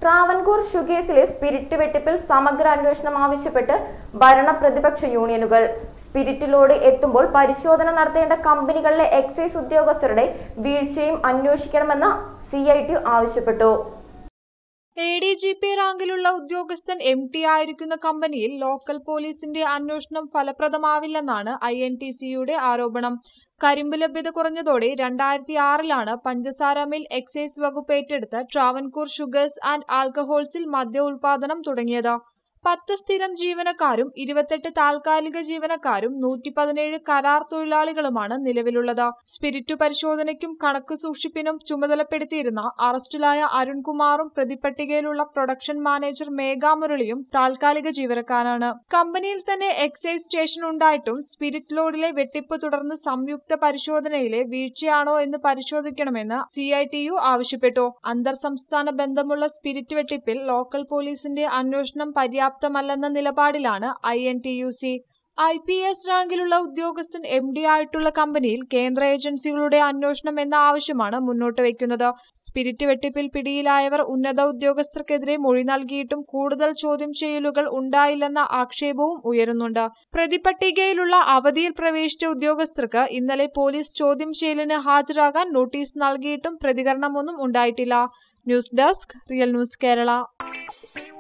Travancore ഷുഗേഴ്സിലെ spirit വെട്ടിപ്പിൽ സമഗ്ര അന്വേഷണം ആവശ്യപ്പെട്ട് ഭരണ-പ്രതിപക്ഷ യൂണിയനുകൾ. സ്പിരിറ്റ് ലോഡ് എത്തുമ്പോൾ പരിശോധന നടത്തേണ്ട കമ്പനികളിലെ എക്സൈസ് ഉദ്യോഗസ്ഥരുടെ വീഴ്ചയും അന്വേഷിക്കണമെന്ന് CITU ആവശ്യപ്പെട്ടു. ADGP റാങ്കിലുള്ള ഉദ്യോഗസ്ഥൻ MT ആയിരിക്കുന്ന കമ്പനിയിൽ ലോക്കൽ പോലീസിന്റെ അന്വേഷണം ഫലപ്രദമാവില്ലെന്നാണ് INTCയുടെ ആരോപണം. കരിമ്പ് ലഭ്യത കുറഞ്ഞതോടെ 2006-ലാണ് പഞ്ചസാര മിൽ എക്സൈസ് വകുപ്പ് ഏറ്റെടുത്ത് ട്രാവൻകൂർ ഷുഗേഴ്സ് ആൻഡ് ആൽക്കഹോൾസിൽ മദ്യ ഉൽപാദനം തുടങ്ങിയത്. 10 സ്ഥിരം ജീവനക്കാരും 28 താൽക്കാലിക ജീവനക്കാരും 117 കരാർ തൊഴിലാളികളുമാണ് നിലവിലുള്ളത്. സ്പിരിറ്റ് പരിശോധനയ്ക്കും കണക്ക് സൂക്ഷിപ്പിനും ചുമതലപ്പെടുത്തിയിരുന്ന അറസ്റ്റിലായ അരുൺകുമാറും പ്രതിപട്ടികയിലുള്ള പ്രൊഡക്ഷൻ മാനേജർ മേഘ മുരളിയും താൽക്കാലിക ജീവനക്കാരാണ്. കമ്പനിയിൽ തന്നെ എക്സൈസ് സ്റ്റേഷൻ ഉണ്ടായിട്ടും സ്പിരിറ്റ് ലോഡിലെ വെട്ടിപ്പ് തുടർന്ന് സംയുക്ത പരിശോധനയിലെ വീഴ്ചയാണോ എന്ന് പരിശോധിക്കണമെന്ന് CITU ആവശ്യപ്പെട്ടു. അന്തർ സംസ്ഥാന ബന്ധമുള്ള സ്പിരിറ്റ് വെട്ടിപ്പിൽ ലോക്കൽ പോലീസിന്റെ അന്വേഷണം പര്യാപ്തമല്ലെന്ന നിലപാടിലാണ് INTUC. IPS റാങ്കിലുള്ള ഉദ്യോഗസ്ഥൻ MD ആയിട്ടുള്ള കമ്പനിയിൽ കേന്ദ്ര ഏജൻസികളുടെ അന്വേഷണം എന്ന ആവശ്യമാണ് മുന്നോട്ട് വയ്ക്കുന്നത്. സ്പിരിറ്റ് വെട്ടിപ്പിൽ പിടിയിലായവർ ഉന്നത ഉദ്യോഗസ്ഥർക്കെതിരെ മൊഴി നൽകിയിട്ടും കൂടുതൽ ചോദ്യം ചെയ്യലുകൾ ഉണ്ടായില്ലെന്ന ആക്ഷേപവും ഉയരുന്നുണ്ട്. പ്രതിപട്ടികയിലുള്ള അവധിയിൽ പ്രവേശിച്ച ഉദ്യോഗസ്ഥർക്ക് ഇന്നലെ പോലീസ് ചോദ്യം ചെയ്യലിന് ഹാജരാകാൻ നോട്ടീസ് നൽകിയിട്ടും പ്രതികരണമൊന്നും ഉണ്ടായിട്ടില്ല. News desk, real news Kerala.